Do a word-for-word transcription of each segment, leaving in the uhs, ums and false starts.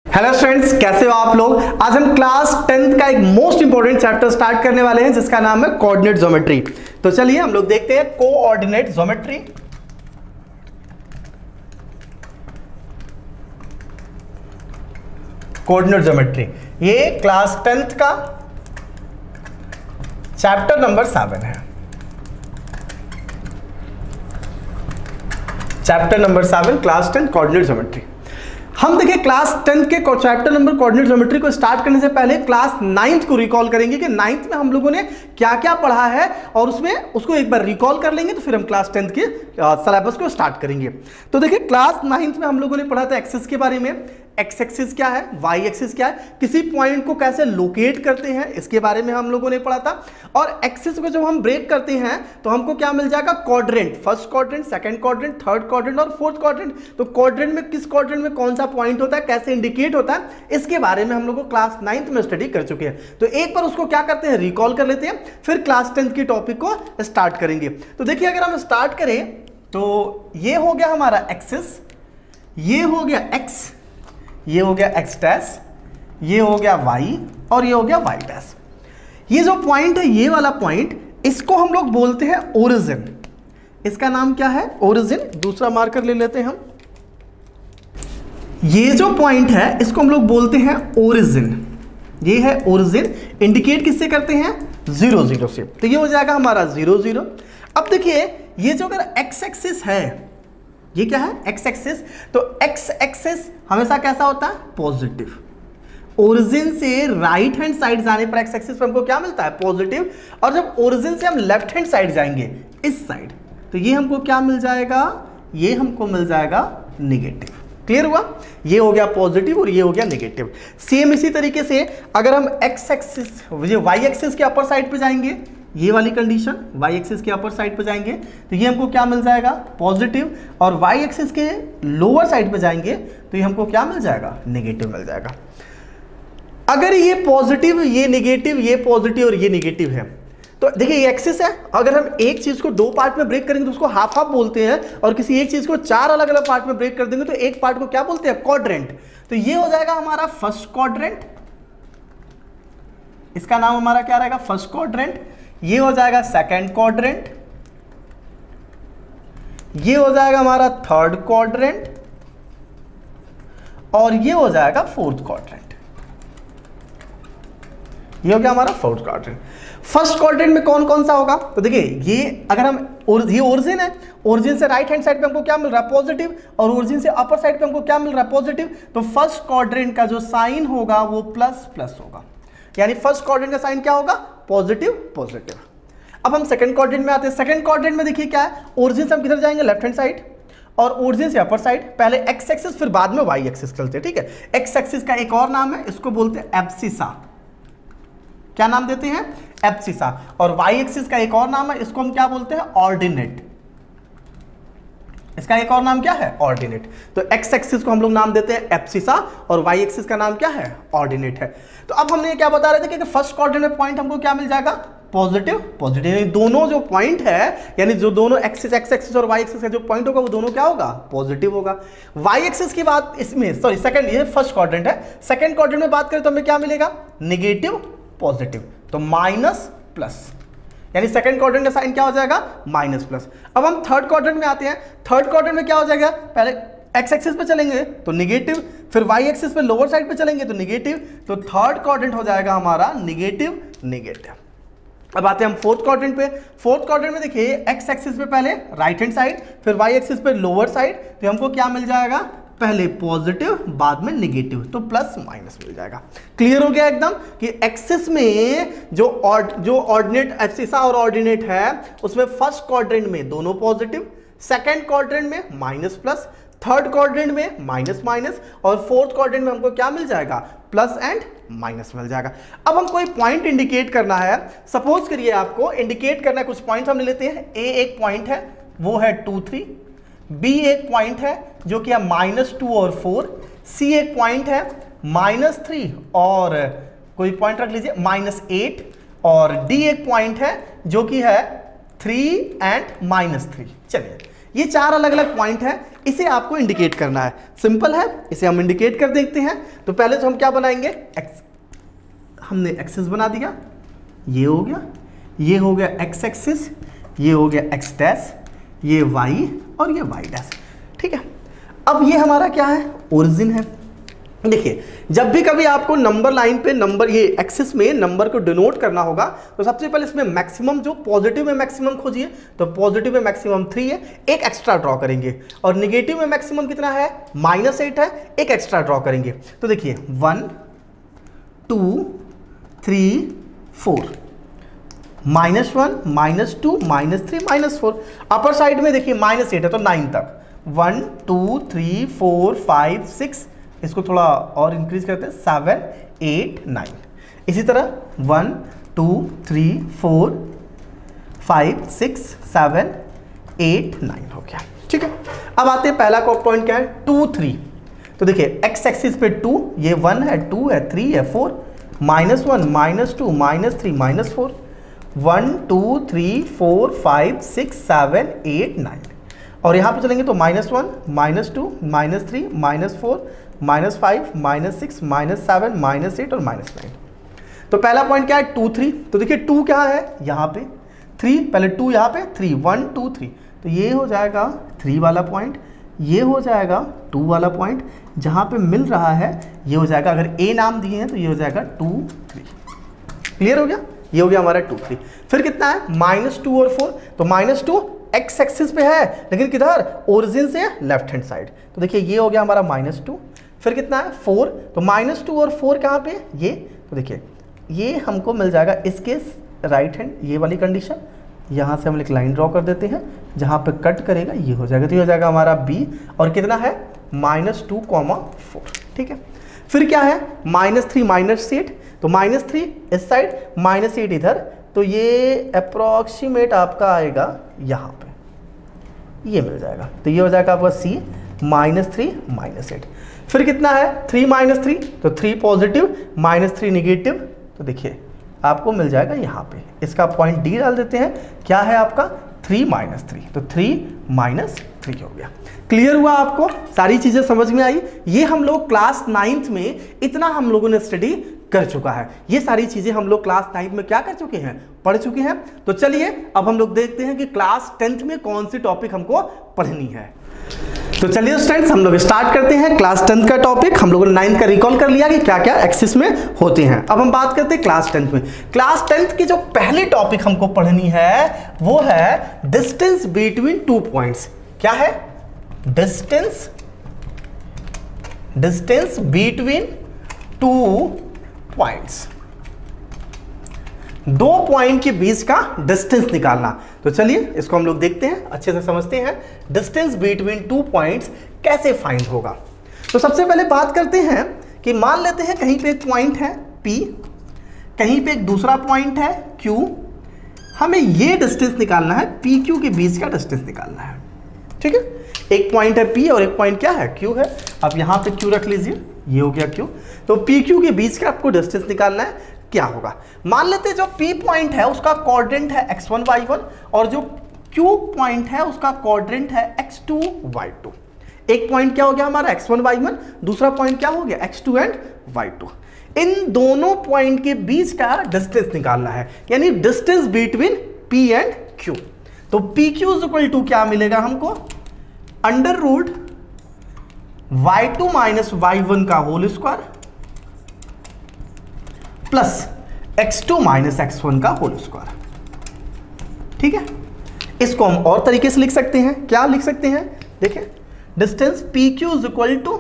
Hello students, कैसे हो आप लोग। आज हम क्लास टेंथ का एक मोस्ट इंपॉर्टेंट चैप्टर स्टार्ट करने वाले हैं जिसका नाम है कोऑर्डिनेट ज्योमेट्री। तो चलिए हम लोग देखते हैं कोऑर्डिनेट ज्योमेट्री। कोऑर्डिनेट ज्योमेट्री ये क्लास टेंथ का चैप्टर नंबर सेवन है। Chapter number seven class tenth coordinate geometry. हम देखिए क्लास टेंथ के चैप्टर नंबर कोऑर्डिनेट ज्योमेट्री को स्टार्ट करने से पहले क्लास नाइन्थ को रिकॉल करेंगे कि नाइन्थ में हम लोगों ने क्या क्या पढ़ा है और उसमें उसको एक बार रिकॉल कर लेंगे, तो फिर हम क्लास टेंथ के सिलेबस को स्टार्ट करेंगे। तो देखिए क्लास नाइन्थ में हम लोगों ने पढ़ा था एक्सिस के बारे में। एक्स एक्सिस क्या है, वाई एक्सिस क्या है, किसी पॉइंट को कैसे लोकेट करते हैं इसके बारे में हम लोगों ने पढ़ा था। और एक्सिस को जब हम ब्रेक करते हैं तो हमको क्या मिल जाएगा, quadrant, first quadrant, second quadrant, third quadrant और फोर्थ क्वाड्रेंट। तो क्वाड्रेंट में किस क्वाड्रेंट में कौन सा पॉइंट होता है, कैसे इंडिकेट होता है, इसके बारे में हम लोग को क्लास नाइन्थ में स्टडी कर चुके हैं। तो एक बार उसको क्या करते हैं, रिकॉल कर लेते हैं, फिर क्लास टेंथ की टॉपिक को स्टार्ट करेंगे। तो देखिए अगर हम स्टार्ट करें तो ये हो गया हमारा एक्सिस, ये हो गया एक्स, ये हो गया एक्स डैश, ये हो गया वाई और ये हो गया वाई डैश। ये जो पॉइंट है, ये वाला पॉइंट, इसको हम लोग बोलते हैं ओरिजिन। इसका नाम क्या है, ओरिजिन। दूसरा मार्कर ले लेते हैं हम। ये जो पॉइंट है इसको हम लोग बोलते हैं ओरिजिन। ये है ओरिजिन। इंडिकेट किससे करते हैं, जीरो जीरो से। तो ये हो जाएगा हमारा जीरो जीरो। अब देखिए ये जो अगर एक्स एक्सिस है, ये क्या है, एक्स एक्सिस, तो एक्स एक्सिस हमेशा कैसा होता है, पॉजिटिव। ओरिजिन से राइट हैंड साइड जाने पर एक्स एक्सिस पर हमको क्या मिलता है, पॉजिटिव। और जब ओरिजिन से हम लेफ्ट हैंड साइड जाएंगे, इस साइड, तो ये हमको क्या मिल जाएगा, ये हमको मिल जाएगा नेगेटिव। क्लियर हुआ, ये हो गया पॉजिटिव और ये हो गया नेगेटिव। सेम इसी तरीके से अगर हम एक्स एक्सिस, ये वाई एक्सिस के अपर साइड पे जाएंगे, ये वाली कंडीशन, वाई एक्सिस के अपर साइड पे जाएंगे तो ये हमको क्या मिल जाएगा, पॉजिटिव। और वाई एक्सिस के लोअर साइड पे जाएंगे तो ये हमको क्या मिल जाएगा, नेगेटिव मिल जाएगा। अगर ये पॉजिटिव, ये नेगेटिव, ये पॉजिटिव और ये नेगेटिव है, तो देखिए ये एक्सिस है। अगर हम एक चीज को दो पार्ट में ब्रेक करेंगे तो उसको हाफ हाफ बोलते हैं, और किसी एक चीज को चार अलग अलग पार्ट में ब्रेक कर देंगे तो एक पार्ट को क्या बोलते हैं, क्वाड्रेंट। तो ये हो जाएगा हमारा फर्स्ट क्वाड्रेंट, इसका नाम हमारा क्या रहेगा, फर्स्ट क्वाड्रेंट। ये हो जाएगा सेकंड क्वाड्रेंट, ये हो जाएगा हमारा थर्ड क्वाड्रेंट और ये हो जाएगा फोर्थ क्वाड्रेंट। ये हो गया हमारा फोर्थ क्वाड्रेंट। फर्स्ट क्वाड्रेंट में कौन कौन सा होगा, तो देखिए ये अगर हम, ये ओरिजिन है, ओरिजिन से राइट हैंड साइड पे हमको क्या मिल रहा है, पॉजिटिव, और ओरिजिन से अपर साइड पे हमको क्या मिल रहा है, पॉजिटिव। तो फर्स्ट क्वाड्रेंट का जो साइन होगा वो प्लस प्लस होगा, यानी फर्स्ट क्वाड्रेंट का साइन क्या होगा, पॉजिटिव पॉजिटिव। अब हम सेकंड क्वाड्रेंट में आते हैं। सेकंड क्वाड्रेंट में देखिए क्या है, ओरिजिन से हम किधर जाएंगे, लेफ्ट हैंड साइड, और ओरिजिन से अपर साइड। पहले एक्स एक्सिस फिर बाद में वाई एक्सिस चलते हैं, ठीक है। एक्स एक्सिस का एक और नाम है, इसको बोलते हैं एब्सिसा। क्या नाम देते हैं, एब्सिसा। और वाई एक्सिस का एक और नाम है, इसको हम क्या बोलते हैं, ऑर्डिनेट। इसका एक और नाम क्या है, ऑर्डिनेट। तो एक्स एक्सिस को हम लोग नाम देते हैं एब्सिसा और वाई एक्सिस का नाम क्या है, ऑर्डिनेट है। तो अब हमने क्या बता रहे थे कि फर्स्ट क्वाड्रेंट में पॉइंट हमको क्या मिल जाएगा, पॉजिटिव पॉजिटिव। यानी दोनों जो पॉइंट है, यानी जो दोनों एक्सिस, एक्स एक्सिस और वाई एक्सिस का जो पॉइंट होगा वो दोनों क्या होगा, पॉजिटिव होगा। वाई एक्सिस की बात इसमें, सॉरी सेकंड, ये फर्स्ट क्वाड्रेंट है। सेकंड क्वाड्रेंट में बात करें तो हमें क्या मिलेगा, नेगेटिव पॉजिटिव, तो माइनस प्लस, यानी सेकंड क्वाड्रेंट का साइन क्या हो जाएगा, माइनस प्लस। अब हम थर्ड क्वाड्रेंट में आते हैं। थर्ड क्वाड्रेंट में क्या हो जाएगा, पहले एक्स एक्सिस पे चलेंगे तो नेगेटिव, फिर वाई एक्सिस पे लोअर साइड पे चलेंगे तो नेगेटिव। तो थर्ड क्वाड्रेंट हो जाएगा हमारा नेगेटिव नेगेटिव। अब आते हैं हम फोर्थ क्वाड्रेंट पे। फोर्थ क्वाड्रेंट में देखिए एक्स एक्सिस पे पहले राइट हैंड साइड, फिर वाई एक्सिस पे लोअर साइड, तो हमको क्या मिल जाएगा, पहले पॉजिटिव बाद में नेगेटिव, तो प्लस माइनस मिल जाएगा। क्लियर हो गया एकदम कि एक्सिस में जो ऑर्ड जो ऑर्डिनेट, एब्सिसा और ऑर्डिनेट है, उसमें फर्स्ट क्वाड्रेंट में दोनों पॉजिटिव, सेकंड क्वाड्रेंट में माइनस प्लस, थर्ड क्वाड्रेंट में माइनस माइनस, और फोर्थ क्वाड्रेंट में हमको क्या मिल जाएगा, प्लस एंड माइनस मिल जाएगा। अब हम कोई पॉइंट इंडिकेट करना है, सपोज करिए आपको इंडिकेट करना है कुछ पॉइंट, हम ले लेते हैं। ए एक पॉइंट है, वो है टू थ्री, बी एक पॉइंट है जो कि है माइनस टू और फोर, सी एक पॉइंट है माइनस थ्री और कोई पॉइंट रख लीजिए माइनस एट, और डी एक पॉइंट है जो कि है थ्री एंड माइनस थ्री। चलिए ये चार अलग अलग पॉइंट है, इसे आपको इंडिकेट करना है। सिंपल है, इसे हम इंडिकेट कर देखते हैं। तो पहले तो हम क्या बनाएंगे, एक्स, हमने एक्सिस बना दिया, ये हो गया, ये हो गया एक्स एक्सिस, ये हो गया एक्स डैश, ये वाई और ये वाई डैश। ठीक है, अब ये हमारा क्या है, ओरिजिन है। देखिए, जब भी कभी आपको नंबर लाइन पे नंबर ये एक्सिस में नंबर को डिनोट करना होगा तो सबसे पहले इसमें मैक्सिमम, जो पॉजिटिव में मैक्सिमम खोजिए, तो पॉजिटिव में मैक्सिमम थ्री है, एक एक्स्ट्रा ड्रॉ करेंगे, और निगेटिव में मैक्सिमम कितना है, माइनस एट है, एक एक्स्ट्रा ड्रॉ करेंगे। तो देखिए one two three four, minus one minus two minus three minus four, upper side में देखिए माइनस एट है तो नाइन तक, one two three four five six, इसको थोड़ा और इंक्रीज करते हैं, सेवन एट नाइन। इसी तरह one two three four five six seven eight nine हो गया। ठीक है, अब आते हैं पहला पॉइंट क्या है, टू थ्री। तो देखिए एक्स एक्सिस पे टू, ये वन है, टू है, थ्री है, four, minus one minus two minus three minus four, one two three four five six seven eight nine. और यहाँ पे चलेंगे तो minus one minus two minus three minus four minus five minus six minus seven minus eight और minus nine. तो पहला point क्या है, टू थ्री। तो देखिए टू क्या है यहाँ पे, थ्री, पहले टू यहाँ पे, थ्री, वन टू थ्री, तो ये हो जाएगा थ्री वाला पॉइंट, ये हो जाएगा टू वाला पॉइंट, जहाँ पे मिल रहा है ये हो जाएगा, अगर ए नाम दिए हैं तो ये हो जाएगा टू थ्री। क्लियर हो गया, ये हो गया हमारा टू थ्री। फिर कितना है, माइनस टू और फोर। तो माइनस टू एक्स एक्सिस पे है, लेकिन किधर, ओरिजिन से लेफ्ट हैंड साइड। तो देखिए ये हो गया हमारा माइनस टू। फिर कितना है, फोर। तो माइनस टू और फोर कहाँ पे, ये, तो देखिए ये हमको मिल जाएगा इसके राइट हैंड, ये वाली कंडीशन। यहाँ से हम एक लाइन ड्रॉ कर देते हैं, जहाँ पे कट करेगा ये हो जाएगा, तो ये हो जाएगा हमारा बी। और कितना है, माइनस टू कॉमा फोर। ठीक है, फिर क्या है, माइनस थ्री माइनस एट। तो माइनस थ्री इस साइड, माइनस एट इधर, तो ये अप्रॉक्सीमेट आपका आएगा यहाँ पे, ये मिल जाएगा। तो ये हो जाएगा आपका C, minus three minus eight. फिर कितना है, थ्री माइनस थ्री, तो three positive minus three negative. तो देखिए आपको मिल जाएगा यहाँ पे, इसका पॉइंट डी डाल देते हैं, क्या है आपका, थ्री माइनस थ्री, तो थ्री माइनस थ्री हो गया। क्लियर हुआ आपको, सारी चीजें समझ में आई। ये हम लोग क्लास नाइन्थ में इतना हम लोगों ने स्टडी कर चुका है, ये सारी चीजें हम लोग क्लास नाइन्थ में क्या कर चुके हैं, पढ़ चुके हैं। तो चलिए अब हम लोग देखते हैं कि क्लास टेंथ में कौन सी टॉपिक हमको पढ़नी है। तो चलिए स्टूडेंट्स हम लोग स्टार्ट करते हैं क्लास टेंथ का टॉपिक। हम लोगों ने नाइन्थ का रिकॉल कर लिया कि क्या क्या एक्सिस में होते हैं। अब हम बात करते हैं क्लास टेंथ में। क्लास टेंथ की जो पहली टॉपिक हमको पढ़नी है वो है डिस्टेंस बिटवीन टू पॉइंट्स। क्या है, distance distance between two points, दो पॉइंट के बीच का डिस्टेंस निकालना। तो चलिए इसको हम लोग देखते हैं, अच्छे से समझते हैं डिस्टेंस बिटवीन टू पॉइंट्स कैसे फाइंड होगा। तो सबसे पहले बात करते हैं कि मान लेते हैं कहीं पे एक पॉइंट है P, कहीं पे एक दूसरा पॉइंट है Q। हमें ये डिस्टेंस निकालना है, P Q के बीच का डिस्टेंस निकालना है। ठीक है, एक पॉइंट है P और एक पॉइंट क्या है, Q है। अब यहाँ पे Q रख लीजिए, ये हो गया Q। तो P Q के बीच का आपको डिस्टेंस निकालना है, क्या होगा। मान लेते हैं जो P पॉइंट है उसका कोऑर्डिनेट है एक्स वन वाई वन और जो Q पॉइंट है उसका कोऑर्डिनेट है एक्स टू वाई टू। एक पॉइंट क्या हो गया हमारा एक्स वन वाई वन, दूसरा पॉइंट क्या हो गया X two and Y two. इन दोनों पॉइंट के बीच का डिस्टेंस निकालना है, यानी distance between P and Q। तो P Q is equal to क्या मिलेगा हमको, under root Y two minus Y one का whole square plus X two minus X one का होल स्क्वायर। ठीक है, इसको हम और तरीके से लिख सकते हैं, क्या लिख सकते हैं, देखें distance P Q is equal to,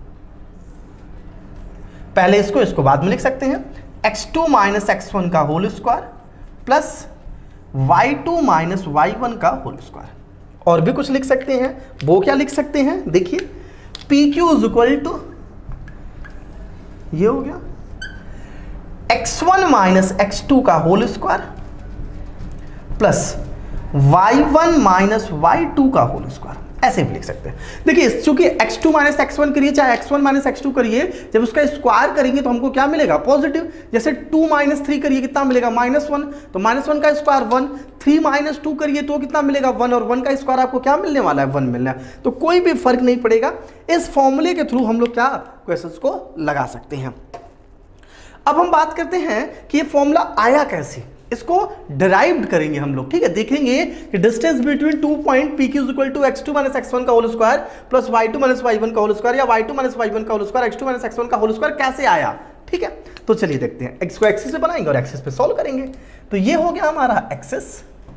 पहले इसको इसको बाद में लिख सकते हैं, X two minus X one का whole square plus Y two minus Y one का होल स्क्वायर। और भी कुछ लिख सकते हैं, वो क्या लिख सकते हैं, देखिए P Q is equal to, ये हो गया X one minus X two का whole square plus Y one minus Y two का होल स्क्वायर। ऐसे भी लिख सकते हैं। देखिए चूंकि X two minus X one करिए चाहे X one minus X two करिए, जब उसका स्क्वायर करेंगे तो हमको क्या मिलेगा? पॉजिटिव। जैसे टू माइनस थ्री करिए कितना मिलेगा? माइनस वन, तो माइनस वन का square one. Three minus two करिए तो कितना मिलेगा? वन, और वन का स्क्वायर आपको क्या मिलने वाला है? वन मिलना है। तो कोई भी फर्क नहीं पड़ेगा, इस फॉर्मूले के थ्रू हम लोग क्या क्वेश्चंस को लगा सकते हैं। अब हम बात करते हैं कि ये फॉर्मूला आया कैसे, इसको डिराइव्ड करेंगे हम लोग। ठीक है, देखेंगे कि distance between two point P Q is equal to X two minus X one का whole square plus Y two minus Y one का होल स्क्वायर या Y two minus Y one का whole square X two minus X one का whole square कैसे आया। ठीक है, तो चलिए देखते हैं। एक्स को एक्सिस पे बनाएंगे और एक्सिस पे सॉल्व करेंगे। तो ये हो गया हमारा एक्सिस,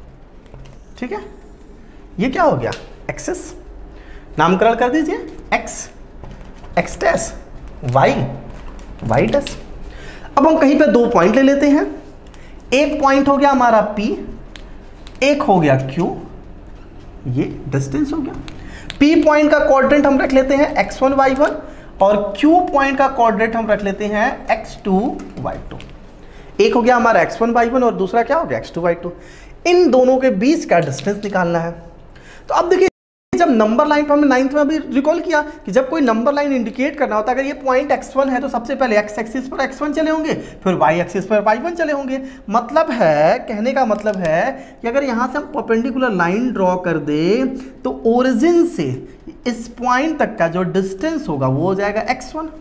ठीक है, ये क्या हो गया? एक्सिस। नामकरण कर दीजिए X, X dash, Y, Y dash. अब हम कहीं पे दो पॉइंट ले लेते हैं। एक पॉइंट हो गया हमारा P, एक हो गया Q, ये डिस्टेंस हो गया। P पॉइंट का कोऑर्डिनेट हम रख लेते हैं एक्स वन वाई वन और Q पॉइंट का कोऑर्डिनेट हम रख लेते हैं एक्स टू वाई टू। एक हो गया हमारा एक्स वन वाई वन और दूसरा क्या हो गया? X two Y two. इन दोनों के बीच का डिस्टेंस निकालना है। तो अब देखिए जब नंबर लाइन पर हमने नाइन्थ में अभी रिकॉल किया कि जब कोई नंबर लाइन इंडिकेट करना होता है, अगर ये पॉइंट एक्स वन है तो सबसे पहले एक्स एक्सिस पर एक्स वन चले होंगे, फिर वाई एक्सिस पर वाई वन चले होंगे। मतलब है, कहने का मतलब है कि अगर यहाँ से हम परपेंडिकुलर लाइन ड्रॉ कर दे तो ओरिजिन से इस पॉइंट तक का जो डिस्टेंस होगा वो हो जाएगा एक्स वन,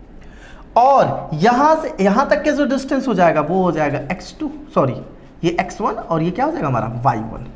और यहाँ से यहाँ तक के जो डिस्टेंस हो जाएगा वो हो जाएगा एक्स टू, सॉरी ये एक्स वन और ये क्या हो जाएगा हमारा वाई वन।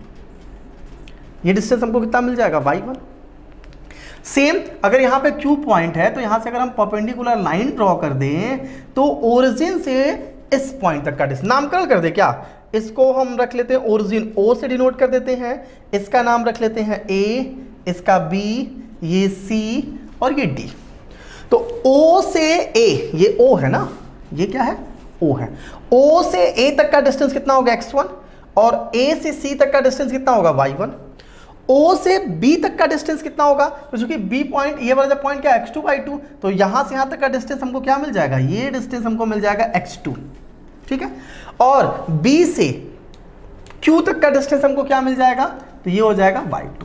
ये डिस्टेंस हमको कितना मिल जाएगा? Y one. सेम अगर यहाँ पे Q पॉइंट है तो यहाँ से अगर हम परपेंडिकुलर लाइन ड्रॉ कर दें तो ओरिजिन से इस पॉइंट तक का डिस्टेंस, नामकरण कर दे क्या, इसको हम रख लेते हैं ओरिजिन O से डिनोट कर देते हैं, इसका नाम रख लेते हैं A, इसका B, ये C और ये D। तो O से A, ये O है ना, ये क्या है? O है। O से A तक का डिस्टेंस कितना होगा? एक्स वन, और A से C तक का डिस्टेंस कितना होगा? Y one. O से B तक का डिस्टेंस कितना होगा? तो चूंकि B पॉइंट, ये वाला पॉइंट क्या है? एक्स टू वाई टू, तो यहां से यहां तक का डिस्टेंस हमको क्या मिल जाएगा? ये डिस्टेंस हमको मिल जाएगा एक्स टू। ठीक है, और B से Q तक का डिस्टेंस हमको क्या मिल जाएगा? तो ये हो जाएगा वाई टू।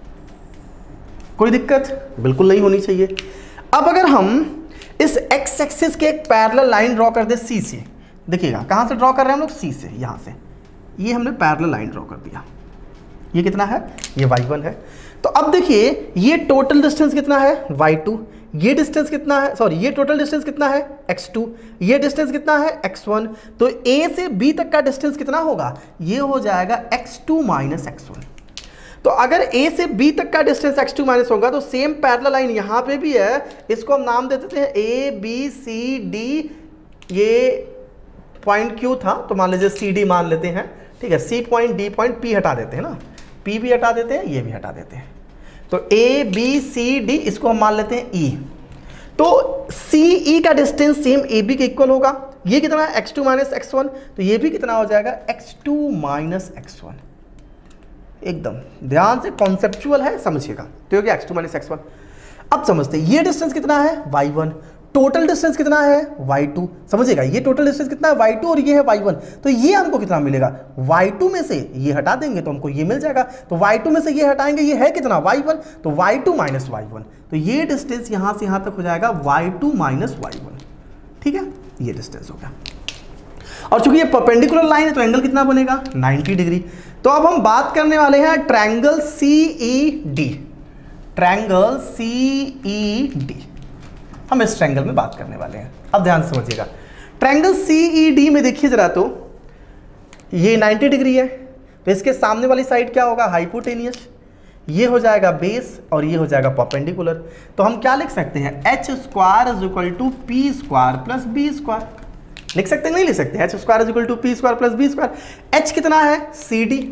कोई दिक्कत बिल्कुल नहीं होनी चाहिए। अब अगर हम इस एक्स एक्सिस के एक पैरेलल लाइन ड्रॉ कर दे C से, देखिएगा कहां से ड्रॉ कर रहे हैं हम लोग? C से, यहां से ये हमने पैरेलल लाइन ड्रॉ कर दिया। ये कितना है? ये वाई वन है। तो अब देखिए ये टोटल डिस्टेंस कितना है? Y to. ये डिस्टेंस कितना है? सॉरी ये टोटल डिस्टेंस कितना है? X to. ये डिस्टेंस कितना है? X one. तो A से B तक का डिस्टेंस कितना होगा? ये हो जाएगा X two minus X one. तो अगर A से B तक का डिस्टेंस एक्स टू माइनस होगा तो सेम पैरेलल लाइन यहाँ पे भी है, इसको हम नाम दे देते हैं A B C D। ये पॉइंट Q था तो मान लीजिए C D मान लेते हैं। ठीक है, C point, D point, P हटा देते हैं ना, P भी हटा देते हैं, ये भी हटा देते हैं। तो A B C D इसको हम मान लेते हैं E। तो C E का डिस्टेंस सेम A B के इक्वल होगा। ये कितना है? X two minus X one. तो ये भी कितना हो जाएगा? X two minus X one. एकदम ध्यान से कॉन्सेप्चुअल है, समझिएगा। तो ये हो गया X two minus X one. अब समझते हैं ये डिस्टेंस कितना है? Y one. टोटल डिस्टेंस कितना है? Y two. समझिएगा ये टोटल डिस्टेंस कितना है? वाई टू, और ये है वाई वन। तो ये हमको कितना मिलेगा? वाई टू में से ये हटा देंगे तो हमको ये मिल जाएगा। तो वाई टू में से ये हटाएंगे, ये है कितना? Y one. तो Y two minus Y one. तो ये डिस्टेंस यहां से यहां तक हो जाएगा Y two minus Y one. ठीक है, ये डिस्टेंस हो गया। और चूंकि ये परपेंडिकुलर लाइन है तो एंगल कितना बनेगा? Ninety degree. तो अब हम बात करने वाले हैं triangle C E D. Triangle C E D, हम इस ट्रायंगल में बात करने वाले हैं। अब ध्यान से समझिएगा, ट्रायंगल सी ई डी में देखिए जरा, तो ये नाइन्टी डिग्री है, तो इसके सामने वाली साइड क्या होगा? हाइपोटेनियस। ये हो जाएगा बेस और ये हो जाएगा परपेंडिकुलर। तो हम क्या लिख सकते हैं? H square is equal to P square plus B square. लिख सकते हैं? नहीं लिख सकते? H square is equal to P square plus B square. H कितना है? C D,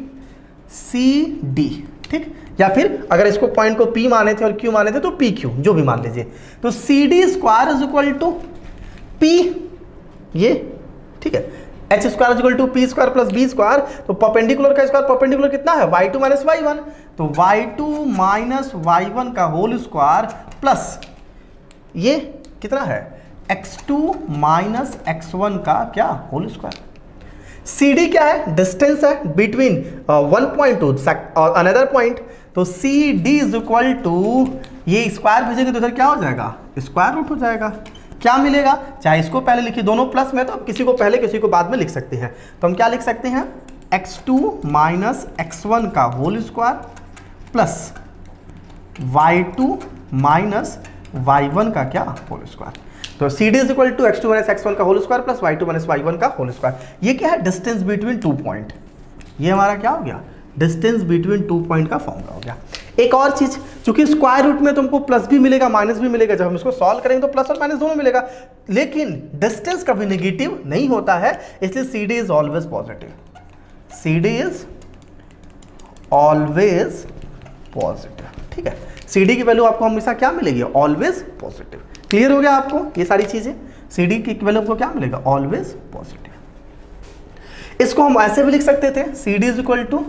C D. ठीक, या फिर अगर इसको पॉइंट को P माने थे और Q माने थे तो पी क्यू, जो भी मान लीजिए। तो C D square is equal to P, ये ठीक है, H square is equal to P square plus B square. तो परपेंडिकुलर का स्क्वायर, परपेंडिकुलर कितना है? Y two minus Y one. तो Y two minus Y one का होल स्क्वायर प्लस ये कितना है? X two minus X one का क्या? Whole square. सी डी क्या है? डिस्टेंस है बिटवीन वन पॉइंट टू और अनदर पॉइंट। तो C D is equal to, ये स्क्वायर भेजेंगे तो इधर क्या हो जाएगा, स्क्वायर रूट हो जाएगा। क्या मिलेगा, चाहे इसको पहले लिखिए, दोनों प्लस में, तो अब किसी को पहले किसी को बाद में लिख सकते हैं। तो हम क्या लिख सकते हैं, X two minus X one का whole square plus Y two minus Y one का क्या, होल स्क्वायर। तो C D is equal to X two minus X one का whole square plus Y two minus Y one का whole square. ये क्या है, distance between two point. ये हमारा क्या हो गया, डिस्टेंस बिटवीन टू पॉइंट का फॉर्मूला हो गया। एक और चीज, चूंकि स्क्वायर रूट में तुमको प्लस भी मिलेगा माइनस भी मिलेगा, जब हम इसको सॉल्व करेंगे तो प्लस और माइनस दोनों मिलेगा, लेकिन डिस्टेंस कभी नेगेटिव नहीं होता है, इसलिए C D is always positive. C D is always positive, ठीक है। सी डी की वैल्यू आपको हमेशा क्या मिलेगी, ऑलवेज पॉजिटिव। क्लियर हो गया आपको ये सारी चीजें, सी डी की वैल्यू आपको क्या मिलेगा, ऑलवेज पॉजिटिव। इसको हम ऐसे भी लिख सकते थे, C D is equal to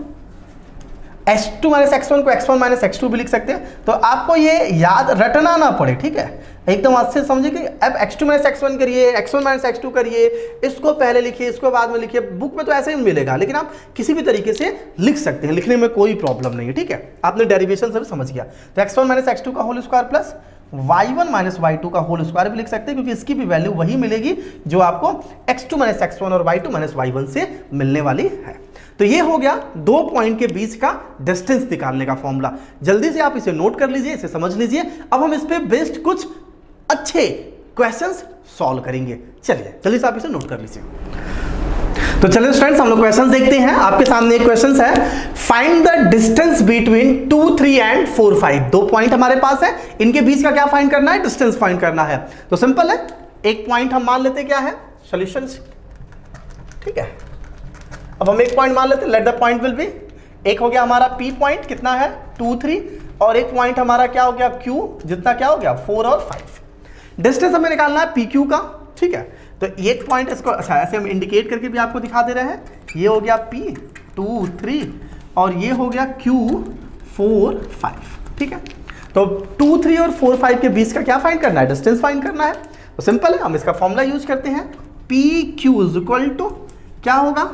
H two minus X one को X one minus X two भी लिख सकते हैं। तो आपको ये याद रटना ना पड़े, ठीक है, एकदम अच्छे से समझिए कि अब X two minus X one करिए, X one minus X two करिए, इसको पहले लिखिए, इसको बाद में लिखिए। बुक में तो ऐसे ही मिलेगा, लेकिन आप किसी भी तरीके से लिख सकते हैं, लिखने में कोई प्रॉब्लम नहीं है, ठीक है। आपने डेरिवेशन से भी समझ गया। तो X one minus X two का whole square plus Y one minus Y two का होल स्क्वायर भी लिख सकते हैं, क्योंकि इसकी भी वैल्यू वही मिलेगी जो आपको X two minus X one और Y two minus Y one से मिलने वाली है। तो ये हो गया दो पॉइंट के बीच का डिस्टेंस निकालने का फॉर्मूला। जल्दी से आप इसे नोट कर लीजिए, इसे समझ लीजिए। अब हम इस पे बेस्ड कुछ अच्छे क्वेश्चंस सॉल्व करेंगे। चलिए जल्दी से आप इसे नोट कर लीजिए। तो चलिए स्टूडेंट्स, हम लोग क्वेश्चन देखते हैं। आपके सामने एक क्वेश्चन है, find the distance between two three and four five. दो पॉइंट हमारे पास है, इनके बीच का क्या फाइंड करना है, डिस्टेंस फाइंड करना है। तो सिंपल है, एक पॉइंट हम मान लेते क्या है, सॉल्यूशन, ठीक है। अब हम एक पॉइंट मान लेते, let the point will be, एक हो गया हमारा P पॉइंट, कितना है टू थ्री, और एक पॉइंट हमारा क्या हो गया Q, जितना क्या हो गया फोर और फाइव। डिस्टेंस हमें निकालना है P Q का, ठीक है। तो एक पॉइंट इसको अच्छा ऐसे हम इंडिकेट करके भी आपको दिखा दे रहे हैं, ये हो गया P टू थ्री और ये हो गया Q फोर फाइव, ठीक है। तो टू थ्री और फोर फाइव के बीच का क्या फाइंड करना है, डिस्टेंस फाइंड करना है। तो सिंपल है, हम इसका फॉर्मूला यूज करते हैं, P Q is equal to क्या होगा,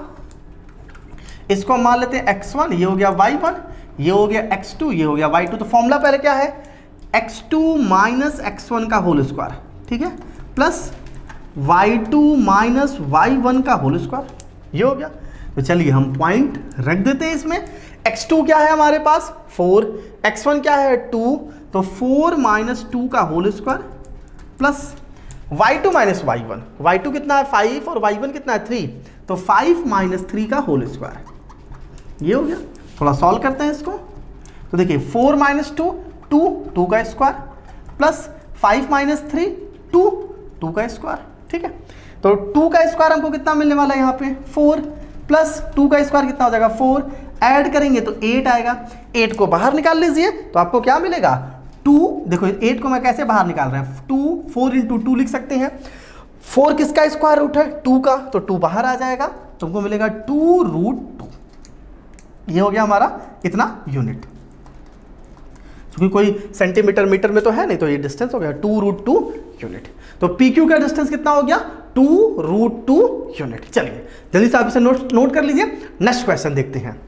इसको हम मान लेते हैं एक्स वन, ये हो गया वाई वन, ये हो गया एक्स टू, ये हो गया वाई टू। तो फॉर्मूला पहले क्या है, X two minus X one का होल स्क्वायर, ठीक है, plus Y two minus Y one का होल स्क्वायर, ये हो गया। तो चलिए हम पॉइंट रख देते हैं इसमें। एक्स टू क्या है हमारे पास फोर, एक्स वन क्या है टू, तो फोर माइनस टू का whole square plus Y two minus Y one, Y two कितना है फाइव और वाई वन कितना है थ्री, तो फाइव माइनस थ्री का होल स्क्वायर, ये हो गया। थोड़ा सॉल्व करते हैं इसको। तो देखिए four minus two, two, two का square plus five minus three, two, two का स्क्वायर, ठीक है। तो टू का स्क्वायर हमको कितना मिलने वाला है यहाँ पे फोर, प्लस टू का स्क्वायर कितना हो जाएगा फोर, ऐड करेंगे तो एट आएगा। एट को बाहर निकाल लीजिए तो आपको क्या मिलेगा टू। देखो एट को मैं कैसे बाहर निकाल रहा हूँ, टू, फोर इंटू टू लिख सकते हैं। फोर किसका स्क्वायर रूट है, टू का, तो टू बाहर आ जाएगा, तुमको मिलेगा टू रूट टू। ये हो गया हमारा कितना यूनिट, क्योंकि कोई सेंटीमीटर मीटर में तो है नहीं, तो ये डिस्टेंस हो गया टू रूट टू यूनिट। तो पी क्यू का डिस्टेंस कितना हो गया टू रूट टू यूनिट। चलिए जल्दी से आप इसे नोट नोट कर लीजिए। नेक्स्ट क्वेश्चन देखते हैं।